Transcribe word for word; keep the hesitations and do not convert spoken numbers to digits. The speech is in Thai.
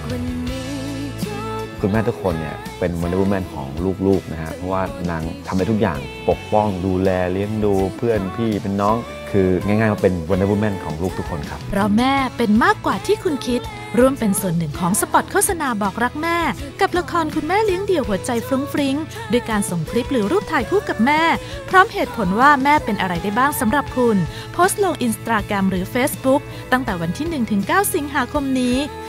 คุณแม่ทุกคนเนี่ยเป็นวันเดอร์วูแมนของลูกๆนะฮะเพราะว่านางทำได้ทุกอย่างปกป้องดูแลเลี้ยงดูเพื่อนพี่เป็นน้องคือง่ายๆว่าเป็นวันเดอร์วูแมนของลูกทุกคนครับเพราะแม่เป็นมากกว่าที่คุณคิดร่วมเป็นส่วนหนึ่งของสปอตโฆษณาบอกรักแม่กับละครคุณแม่เลี้ยงเดี่ยวหัวใจฟรุ้งฟริ้งด้วยการส่งคลิปหรือรูปถ่ายคู่กับแม่พร้อมเหตุผลว่าแม่เป็นอะไรได้บ้างสำหรับคุณโพสต์ลง Instagram หรือ Facebook ตั้งแต่วันที่ หนึ่งถึงเก้า สิงหาคมนี้